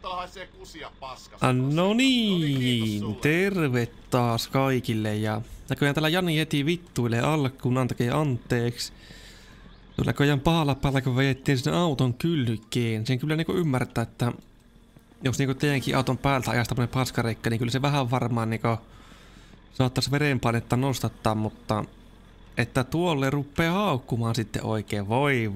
Tuolla haisee kusia paskasta. No niin, terve taas kaikille ja näköjään täällä Jani heti vittuilee alkuun, antakaa anteeksi. Tuolla näköjään pahalla päällä kun vejettiin sinne auton kylkeen. Sen kyllä niinku ymmärtää, että jos niinku teidänkin auton päältä ajaa tämmönen paskareikka, niin kyllä se vähän varmaan niinku saattaisi verenpainetta nostattaa, mutta että tuolle rupeaa haukkumaan sitten oikein, voi.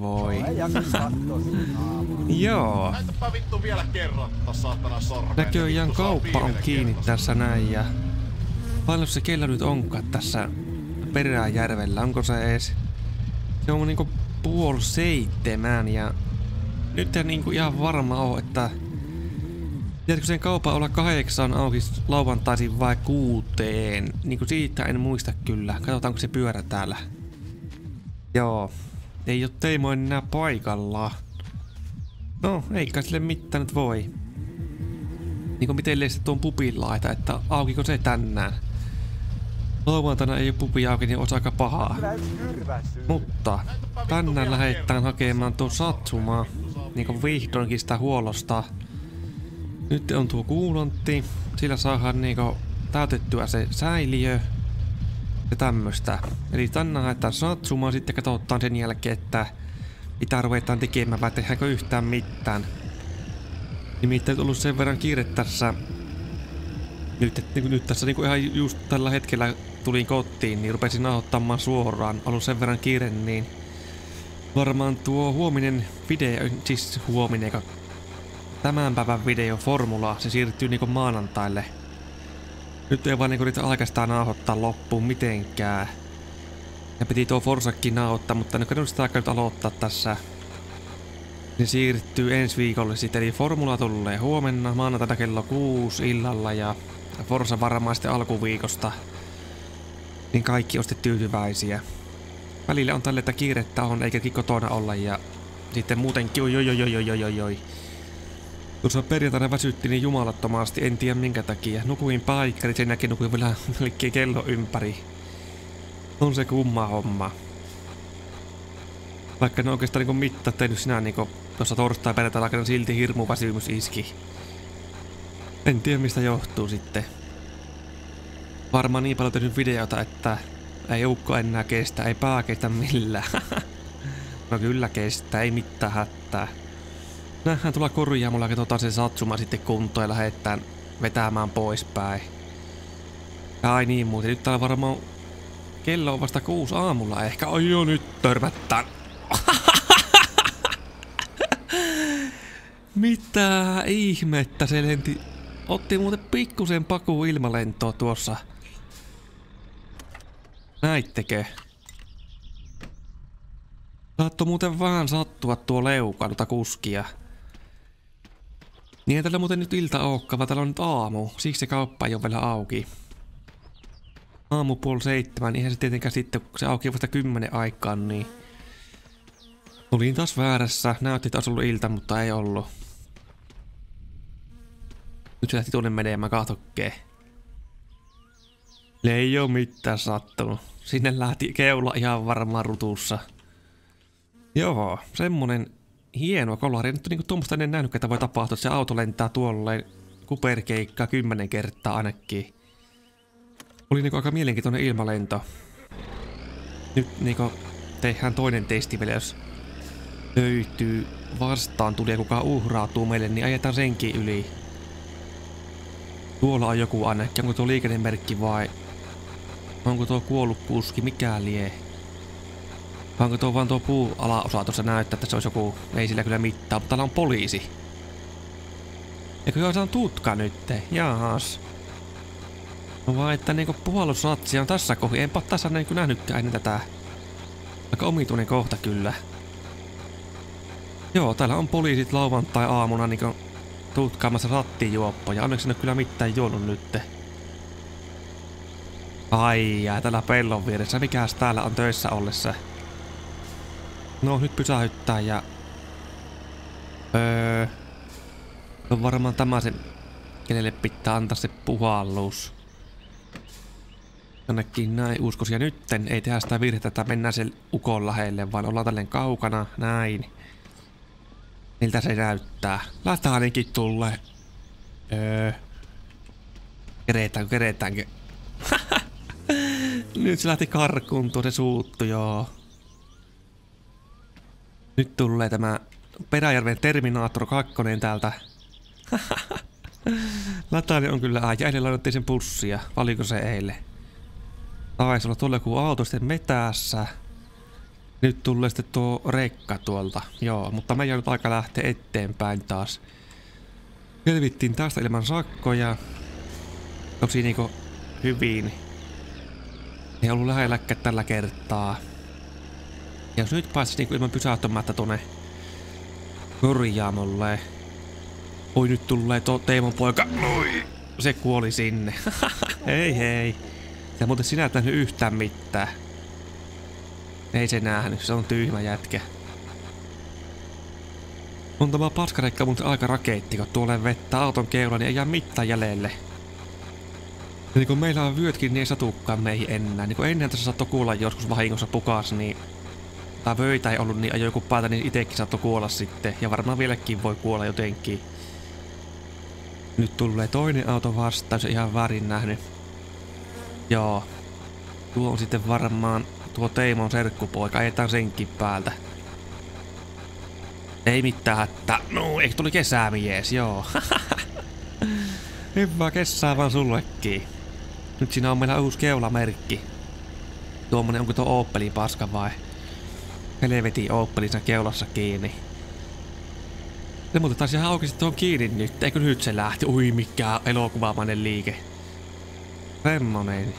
Joo. Näytäpä vittu vielä kerran tossa saatana sormeen. Näköjään kauppa on kiinni tässä näin ja paljon se kello nyt onkaan tässä Peräjärvellä, onko se ees? Se on niinku 6:30 ja nyt en niinku ihan varma oo, että tiedätkö sen kaupan olla 8 auki lauantaisin vai 6? Niinku siitä en muista kyllä. Katsotaanko se pyörä täällä. Joo. Ei oo Teimo enää paikalla. No, eikä sille mitään nyt voi. Niinku miten leistä tuon pupin laita, että aukiko se tänään. Lauantaina ei oo pupi auki, niin olisi aika pahaa. Mutta tänään lähdetään hakemaan tuon Satsumaa. Niinku vihdoinkin sitä huollosta. Nyt on tuo kuulantti, sillä saadaan niinku täytettyä se säiliö ja tämmöstä. Eli tänään haetaan Satsumaa, sitten katsotaan sen jälkeen, että mitä ruvetaan tekemään vai tehdäänkö yhtään mitään. Nimittäin on ollut sen verran kiire tässä. Nyt tässä niinku ihan just tällä hetkellä tulin kotiin, niin rupesin nauhoittamaan suoraan. Ollut sen verran kiire, niin varmaan tuo huominen video, siis huominen, tämän päivän video formula, se siirtyy niinku maanantaille. Nyt ei vaan niinku niitä alkaistaan nauhoittaa loppuun mitenkään. Ja piti tuo Forsakin nauhoittaa, mutta nyt sitä aikaa nyt aloittaa tässä. Se siirtyy ensi viikolle sitten, eli formula tulee huomenna, maanantaina kello 6 illalla ja Forsa varmaan sitten alkuviikosta. Niin kaikki on sitten tyytyväisiä. Välillä on tälle, että kiirettä on, eikä kotona olla ja sitten muutenkin oi. Tuossa perjantaina väsytti niin jumalattomasti, en tiedä minkä takia. Nukuin paikkari, sen jälkeen nukuin vielä kello ympäri. On se kumma homma. Vaikka ne oikeastaan niinku mittaa tehnyt sinä niinku tuossa torstai perjantaina aikana silti hirmu väsymys iski. En tiedä mistä johtuu sitten. Varmaan niin paljon tehnyt videota, että ei ukko enää kestä, ei pää kestä millään. No kyllä kestää, ei mitään hätää. Nähdään tuolla korjaamolla, katsotaan se Satsuma sitten kuntoon ja lähdetään vetämään poispäin. Ai niin muuten, nyt täällä varmaan kello on vasta 6 aamulla ehkä. Oi joo, nyt törmättään. Mitä ihmettä se lenti. Otti muuten pikkusen paku ilmalentoa tuossa. Näittekö? Saattoi muuten vähän sattua tuo leuka noita kuskia. Niin ei tällä muuten nyt ilta olekaan, vaan täällä on nyt aamu. Siksi se kauppa ei ole vielä auki. Aamu 6:30, eihän se tietenkään sitten, kun se auki vasta 10 aikaan, niin olin taas väärässä. Näytti taas ollut ilta, mutta ei ollut. Nyt se lähti tuonne menemään kahtokkeen. Ei oo mitään sattunut. Sinne lähti keula ihan varmaan rutussa. Joo, semmonen hieno kolari. Nyt on niinku tuommoista ennen nähnyt, että voi tapahtua, että se auto lentää tuolle kuperkeikkaa 10 kertaa ainakin. Oli niinku aika mielenkiintoinen ilmalento. Nyt niinku tehdään toinen testi vielä, jos löytyy vastaan tuli ja kuka uhrautuu meille, niin ajetaan senkin yli. Tuolla on joku ainakin. Onko tuo liikennemerkki vai onko tuo kuollut kuski? Mikä lie? Vai onko tuo vaan tuo puualaosa tuossa näyttää, että se olisi joku? Ei sillä kyllä mitään, mutta täällä on poliisi. Eikö joo, se on tutka nytte? Jaas. No vaan, että niinku puhallusratsia on tässä kohdassa. Enpä tässä niinku nähnytkään ennen tätä. Aika omituinen kohta kyllä. Joo, täällä on poliisit lauantai-aamuna niinku tutkaamassa rattijuoppoja. Onneksi en ole kyllä mitään juonut nytte. Ai jää, täällä pellon vieressä. Mikäs täällä on töissä ollessa? No nyt pysähyttää ja on varmaan tämä se, kenelle pitää antaa se puhallus. Jonnekin näin uskoisia. Nytten ei tehdä sitä virhettä, että mennään sen ukon lähelle, vaan ollaan tälleen kaukana. Näin. Miltä se näyttää? Lähtää ainakin tulee. Keretäänkö? Nyt se lähti karkuun, se suuttu, joo. Nyt tulee tämä Peräjärven Terminaattor 2 täältä. Latainen on kyllä eilen lainattiin sen pussia. Valiko se eilen? Taisi olla tuolla joku auto sitten metässä. Nyt tulee sitten tuo rekka tuolta. Joo, mutta meidän on nyt aika lähteä eteenpäin taas. Selvittiin tästä ilman sakkoja. Tosi niinku hyvin. Ei ollut lähelläkään tällä kertaa. Ja jos nyt pääsis niinku ilman pysäyttämättä tuonne korjaamolle. Oi, nyt tulee tuo Teemon poika. Oi, se kuoli sinne. Hei. Ja muuten sinä et nähnyt yhtään mitään. Ei se nähnyt, se on tyhmä jätkä. On tämä paskarekka muuten aika raketti, kun tuolle vettä auton keula, niin ei jää mitään jäljelle. Ja niin kun meillä on vyötkin, niin ei satukaan meihin enää. Niin kun ennen tässä saattoi kuolla joskus vahingossa pukas, niin... Tai vöitä ei ollut, niin ajoi joku päätä, niin itekin saattoi kuolla sitten. Ja varmaan vieläkin voi kuolla jotenkin. Nyt tulee toinen auto vastaan, se ihan väärin nähnyt. Joo. Tuo on sitten varmaan tuo Teemon serkkupoika, ajetaan senkin päältä. Ei mitään hätää. No, eikö tuli kesämies, joo. Hyvää kesää vaan sullekin. Nyt siinä on meillä uusi keulamerkki. Tuommoinen, onko tuo Opelin paska vai? Helvetin Opelin sen keulassa kiinni. Se muuten taisi ihan auki tuon kiinni nyt. Eikö nyt se lähti? Ui, mikä elokuvaamainen liike. Semmonen.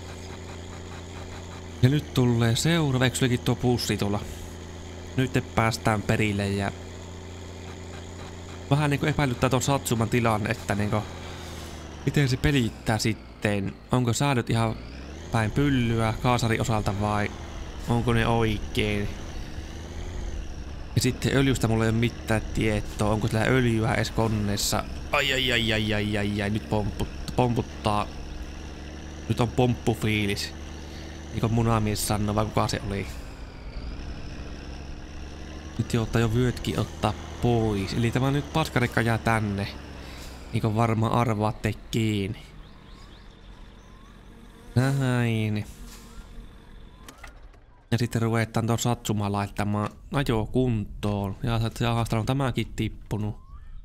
Ja nyt tulee seuraava. Eikö sulikin tuo pussi tulla? Nyt päästään perille ja... Vähän niinku epäilyttää tuon Satsuman tilanne, että niinku... Miten se pelittää sitten? Onko säädöt ihan päin pyllyä kaasarin osalta vai... Onko ne oikein? Ja sitten öljystä mulla ei ole mitään tietoa. Onko sillä öljyä edes koneessa? Ai. Nyt pomputtaa. Nyt on pomppufiilis. Niin kuin munamies sanoi, vai kuka se oli? Nyt joutaa jo vyötkin ottaa pois. Eli tämä nyt paskarekka jää tänne. Niin kuin varmaan arvaatte kiinni. Näin. Ja sitten ruvetaan tuon Satsumaan laittamaan ajo kuntoon. Ja jaha, on tämäkin tippunut.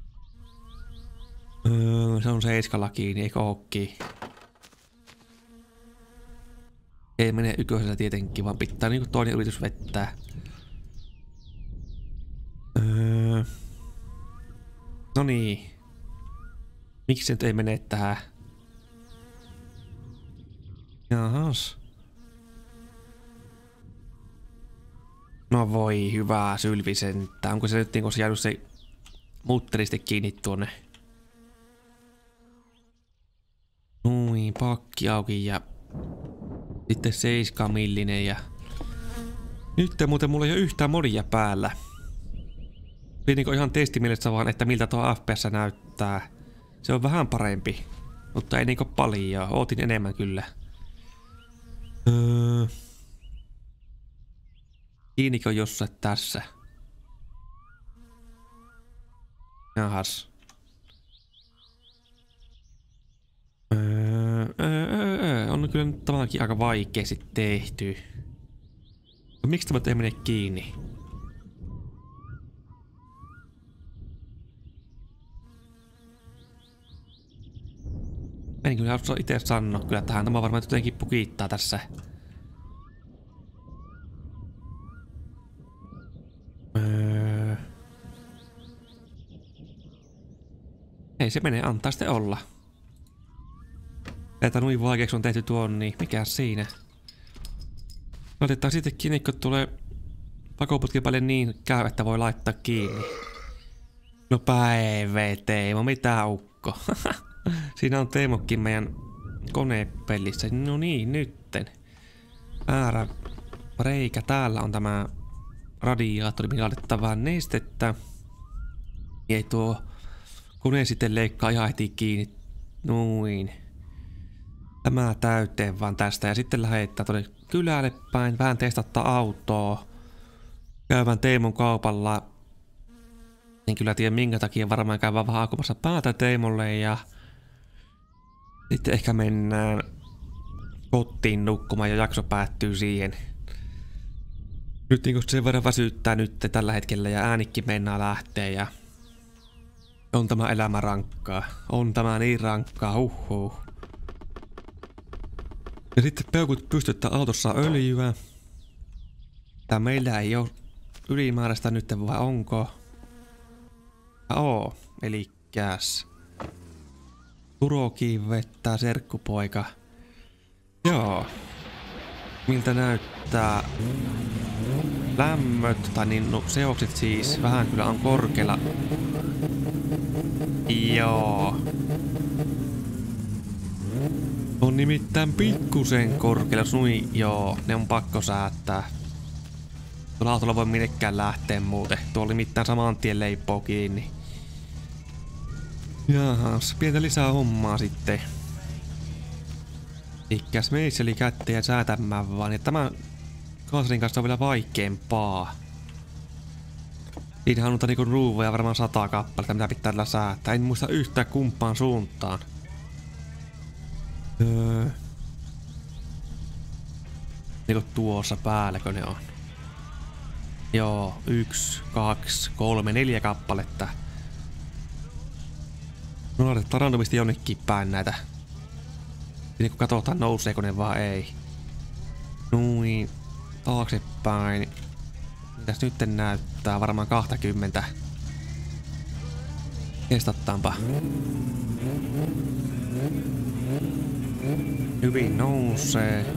Se on 7 kiinni, eikö ookin? Ei mene ykkösellä tietenkin, vaan pitää niinku toinen yritys vettää. No niin. Miksi se nyt ei mene tähän? Jahas. No voi hyvää sylvisentää. Onko se nyt niinku se jäänyt se mutteristi kiinni tuonne? Noin, pakki auki ja... Sitten 7 millinen ja... Nyt muuten mulla ei ole yhtään modia päällä. Oli niinku ihan testimielessä vaan, että miltä tuo FPS näyttää. Se on vähän parempi. Mutta ei niinku paljon. Ootin enemmän kyllä. Kiinnikö on jossain tässä? Jahas. On kyllä nyt tämäkin aika vaikeasti tehty. Miksi tämä ei mene kiinni? En kyllä osaa itse sanoa kyllä tähän. Tämä varmaan jotenkin pukittaa tässä. Ei se mene, antaa sitten olla. Että noin vaikeaksi on tehty tuon, niin mikä siinä? Laitetaan sitten kiinni, kun tulee pakoputkin päälle niin käy, että voi laittaa kiinni. No päivä Teemo, mitä ukko? Siinä on Teemokin meidän konepelissä. No niin, nytten. Väärä reikä. Täällä on tämä radiaattori, mikä laitetaan vähän nestettä. Ei tuo kone sitten leikkaa ihan heti kiinni. Noin. Tämä täyteen vaan tästä ja sitten lähdetään tuonne kylälle päin. Vähän testattaa autoa. Käyvän Teemon kaupalla. En kyllä tiedä minkä takia, varmaan käydään vähän haakumassa päätä Teemolle ja sitten ehkä mennään kotiin nukkumaan ja jakso päättyy siihen. Nyt niin sen verran väsyttää nyt tällä hetkellä ja äänikki mennään lähtee ja on tämä elämä rankkaa. On tämä niin rankkaa, huhhuh. Ja sitten peukut pystyttää autossa öljyä. Tää meillä ei oo ylimääräistä nyt vai onko? Elikkäs Turokin vettää serkkupoika. Joo. Miltä näyttää lämmöt, tai niin no, seokset siis vähän kyllä on korkealla. Joo. On nimittäin pikkusen korkealla, nui, joo, ne on pakko säättää. Tuolla autolla voi minnekään lähteä muuten, tuolla oli mitään saman tien leippoo kiinni. Jahas, pientä lisää hommaa sitten. Ikkäs meisseli kätteen säätämään vaan, ja tämän Kasarin kanssa on vielä vaikeampaa. Siinähän on niinku ruuvoja varmaan 100 kappaletta, mitä pitää tällä säätää. En muista yhtään kumpaan suuntaan. Niinku tuossa päälläkö ne on? Joo, 1, 2, 3, 4 kappaletta. No laitetaan randomisti jonnekin päin näitä. Niin kun katsotaan nouseeko ne vaan ei. Noin. Taaksepäin. Mitäs nyt näyttää? Varmaan 20. Testataanpa. Hyvin nousee.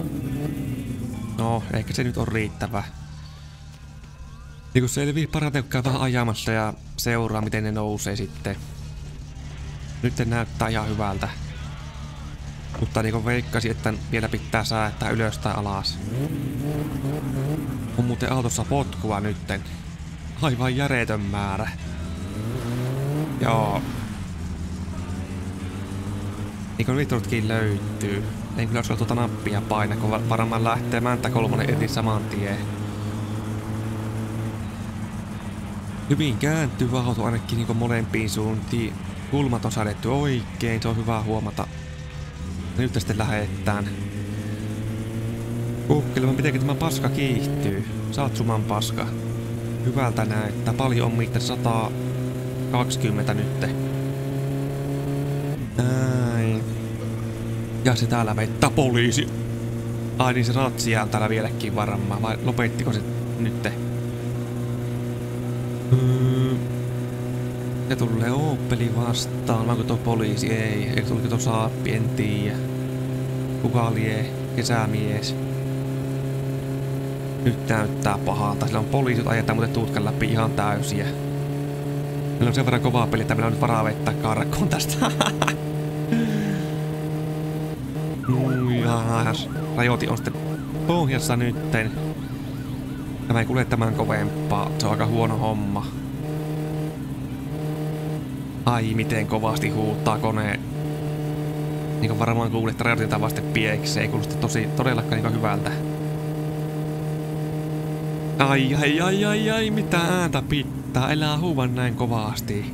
No, ehkä se nyt on riittävä. Niin kun selvii parhaiten, kun käy vähän ajamassa ja seuraa miten ne nousee sitten. Nyt se näyttää ihan hyvältä. Mutta niinku veikkasin, että vielä pitää säätää ylös tai alas. On muuten autossa potkua nytten. Aivan järjetön määrä. Joo. Niinku nitrotkin löytyy. En kyllä uskalla tuota nappia paina, kun varmaan lähtee Mänttä 3 eti saman tien. Hyvin kääntyy auto ainakin niinku molempiin suuntiin. Kulmat on säädetty oikein, se on hyvä huomata. Ja nyt sitten lähetään kokeilemaan, miten tämä paska kiihtyy. Satsuman paska. Hyvältä näyttää. Paljon on mitään 120 nytte. Näin. Ja se täällä vettä poliisi. Ai niin se ratsia on täällä vieläkin varmaan. Vai lopettiko se nytte? Se tulee Opeli vastaan, onko tuo poliisi? Ei tuliko tuo Saappi, en tiedä. Kuka lie? Kesämies. Nyt näyttää pahalta, sillä on poliisit ajetaan muuten tutkan läpi ihan täysiä. Meillä on sen verran kovaa peli, että meillä on nyt varaa vettää karkoon tästä. Jahas. Rajoitin on sitten pohjassa nytten. Tämä ei kulje tämän kovempaa, se on aika huono homma. Ai miten kovasti huuttaa koneen. Niinku varmaan kuulet, että rajoitetaan vasta pieksi. Ei kuulosta todellakaan niinku hyvältä. Ai, mitä ääntä pitää. Elää huuvan näin kovasti.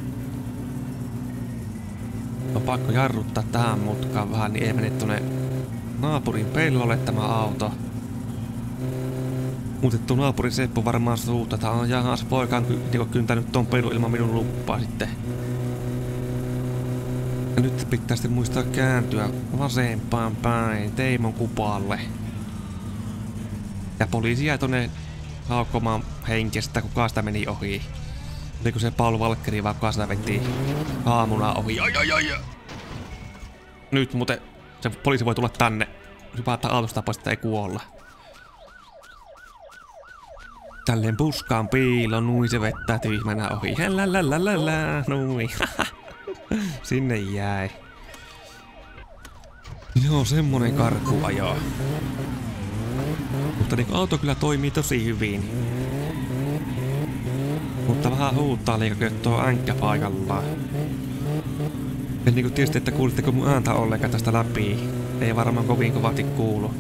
On pakko jarruttaa tähän mutkaan vähän, niin ei mene tonne naapurin pellolle tämä auto. Muutettu naapurin Seppo varmaan suuttaa, että on jahas poika on niinku kyntänyt ton pelun ilman minun luppaa sitten. Ja nyt pitää sitten muistaa kääntyä vasempaan päin Teimon kupalle. Ja poliisi jäi tonne haukkomaan henkestä, kuka sitä meni ohi. Oliko se Paul Valkkeri vai kuka sitä veti aamuna ohi. Ai. Nyt muuten se poliisi voi tulla tänne. Hypätä autosta pois, että ei kuolla. Tälleen puskaan piilon, nui se vettää tyhmänä ohi. Nui. Sinne jäi. Joo, semmonen karkuajo. Mutta niin auto kyllä toimii tosi hyvin. Mutta vähän huuttaa liikaköttöä änkkä paikallaan. En niinku tietysti, että kuulitteko mun ääntä ollenkaan tästä läpi. Ei varmaan kovin kovasti kuulu.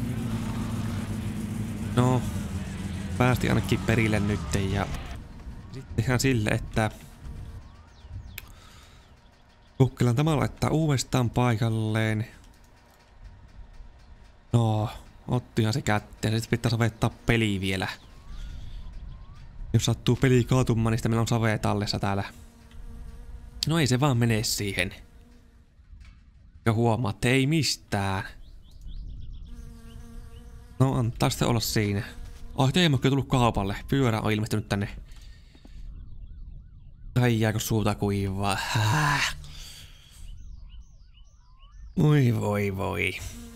No, päästi ainakin perille nytten ja Sitten ihan sille, että kukkelan tämä laittaa uudestaan paikalleen. No, ottihan se kätteen. Sitten pitää savettaa peli vielä. Jos sattuu peli kaatumaan, niin sitten meillä on savea tallessa täällä. No ei se vaan mene siihen. Ja huomaatte, ei mistään. No antaa sitten olla siinä. Ai Teemokki on tullut kaupalle. Pyörä on ilmestynyt tänne. Ai jääkö suuta kuivaa. Häh. Voi.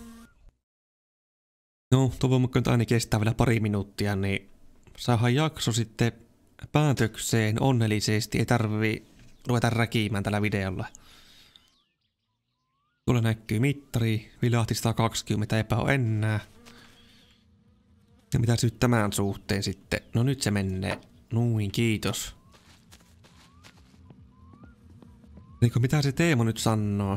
No, toivon mukaan aina kestää vielä pari minuuttia, niin saadaan jakso sitten päätökseen onnellisesti. Ei tarvii ruveta räkimään tällä videolla. Tuolla näkyy mittari, vilahti 120, eipä ole enää. Ja mitä nyt tämän suhteen sitten? No nyt se menee. Noin, kiitos. Eikö mitä se Teemo nyt sanoo?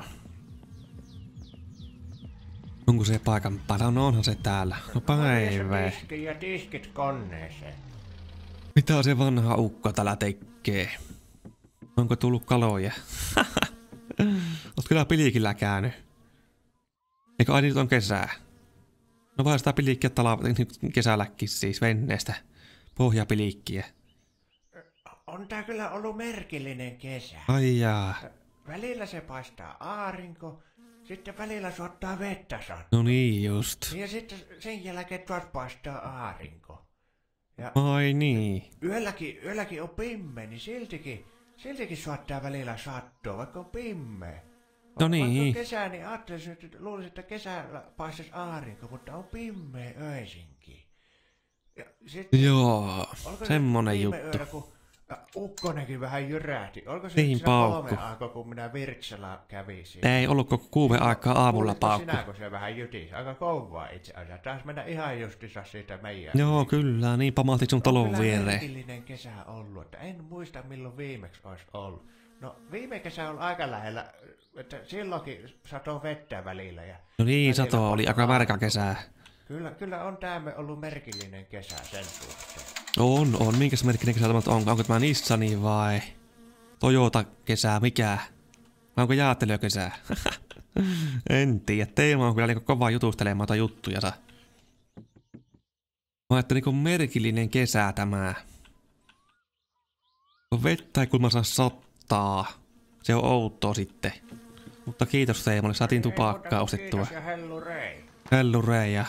Onko se paikan päällä? No onhan se täällä. No päivä. Ja tiskit koneeseen. Mitä se vanha ukko täällä tekee? Onko tullut kaloja? Oot kyllä pilikillä käynyt. Eikö aina nyt on kesää? No vaan sitä pilikkiä kesälläkin siis venneestä. Pohjapilikkiä. On tää kyllä ollut merkillinen kesä. Ai jaa. Välillä se paistaa aurinko, sitten välillä suottaa vettä sattuu. No niin just. Ja sitten sen jälkeen taas paistaa aurinko. Ja ai niin. yölläkin on pimeä, niin siltikin suottaa välillä sattua, vaikka on pimeä. No niin. Vaikka on kesä, niin ajattelisin, että luulisin, että kesällä paistaisi aurinko, mutta on pimeä öisinkin. Ja sitten, joo, semmonen juttu. Yöllä, kun ukkonenkin vähän jyrähti. Olko se niin, siinä 3 aikaa, kun minä Virtsalla kävin siinä? Ei ollut koko 6 aikaa aamulla paukku. Sinä, kun se vähän jytisi? Aika kovaa itse asiassa. Taas mennä ihan justissa siitä meidän. Joo, kyllä. Niin pamahti sun talon viereen. On kyllä merkillinen kesä ollut, että en muista milloin viimeksi olisi ollut. No viime kesä on aika lähellä, että silloinkin satoi vettä välillä. Ja no niin, välillä sato oli aika märkä kesää. Kyllä on täämme ollut merkillinen kesä sen suhteen. On. Minkäs merkkinen kesä tämä on? Onko tämä Nissani vai Toyota kesää? Mikä? Vai onko jäätelö kesää? En tiedä. Teema on kyllä niinku kova jutustelemaan tai juttuja. Mä ajattelin niinku merkillinen kesä tämä. Kun vettä ei kulma saa sattaa. Se on outoa sitten. Mutta kiitos Teemolle, saatiin tupakkaa ostettua. Kiitos ja hellurei. Hellurei ja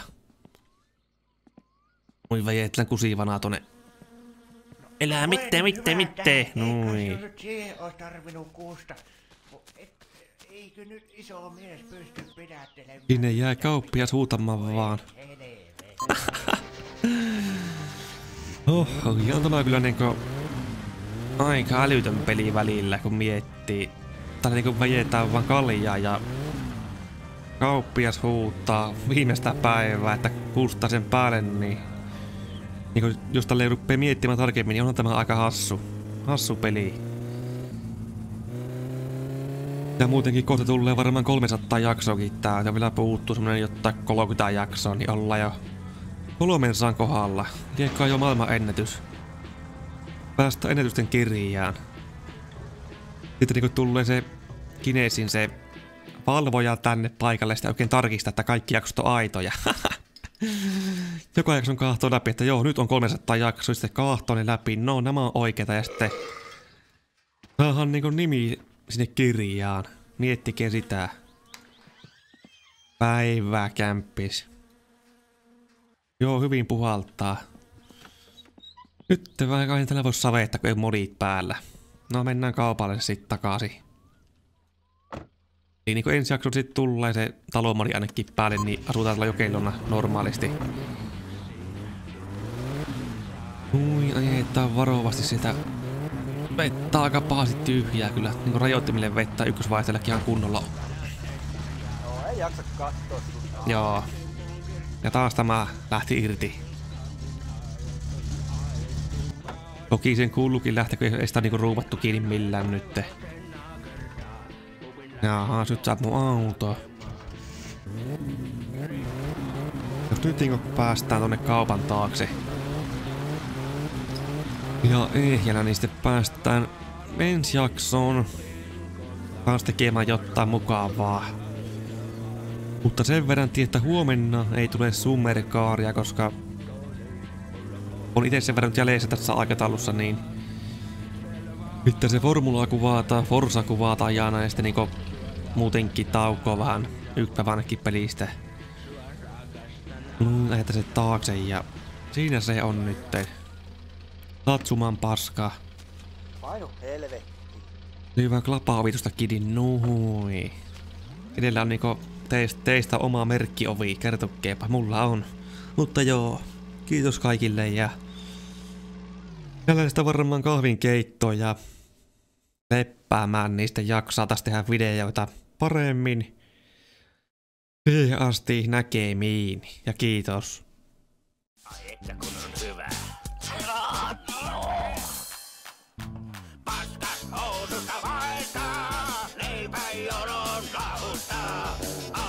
oi vejetlän kusivana tonne. Elää mitteen. Noin. Eikä nyt siihen olisi tarvinnut kuusta. Eikö nyt iso mies pysty pidättelemään? Sinne jää kauppias huutamaan vaan. Ihan tuolla kyllä niinku aika älytön peli välillä kun miettii. Täällä niinku vejetään vaan kaljaa ja kauppias huutaa viimeistä päivää, että kuustaa sen päälle, niin jos tälleen rupeaa miettimään tarkemmin, niin on tämä aika hassu peli. Ja muutenkin kohta tulee varmaan 300 jaksoakin tää, ja vielä puuttuu semmonen jotain 30 jaksoa, niin ollaan jo 300 kohdalla. Liekkaa jo maailman ennätys. Päästä ennätysten kirjaan. Sitten niinku tulee se Kinesin se valvoja tänne paikalle, sitä oikein tarkistaa, että kaikki jaksot on aitoja. Joka jakson kahtoo läpi, että joo, nyt on 300 jaksoa, sitten kahtoo ne läpi, no nämä on oikeita, ja sitten saadaan niinku nimi sinne kirjaan. Miettikää sitä. Päivää kämppis. Joo, hyvin puhaltaa. Nyt vähän tällä voisi savetta, kun ei modit päällä. No mennään kaupalle sitten takaisin. Eli niin kuin ensi jakso sitten tulee se talomari ainakin päälle, niin asutaan tällä jokeilona normaalisti. Ui, ajetaan varovasti sitä. Vettä aika pahasti tyhjää kyllä. Niin kuin rajoittimille vettä ykkösvaihteellakin ihan kunnolla. No ei jaksa katsoa sun. Joo. Ja taas tämä lähti irti. Toki sen kuuluukin lähteä, kun ei sitä niinku ruuvattu kiinni millään nytte. Jaha, nyt saat mun auto. Jos nyt niinku päästään tonne kaupan taakse. Ja ehjänä niin sitten päästään ensi jaksoon taas tekemään jotain mukavaa. Mutta sen verran että huomenna ei tule summerkaaria, koska on itse sen verran jäljessä tässä aikataulussa, niin sitten se formulaa kuvataan, Forza kuvataan ja näistä niinku muutenkin taukoa vähän yksipäivänäkin pelistä. Lähetään se taakse ja siinä se on nyt. Tatsuman paska. Painu helvetti. Hyvä klapa-ovitusta kidin, nuhui. Edellä on niinku teistä oma merkkiovi, kertokeepa, mulla on. Mutta joo, kiitos kaikille ja tällaista varmaan kahvinkeittoa ja leppäämään niistä jaksaa taas tehdä videoita paremmin. Siihen asti näkemiin ja kiitos. Ai että kun on hyvä. Paskas housusta vaeltaa, leipä jonon kahustaa.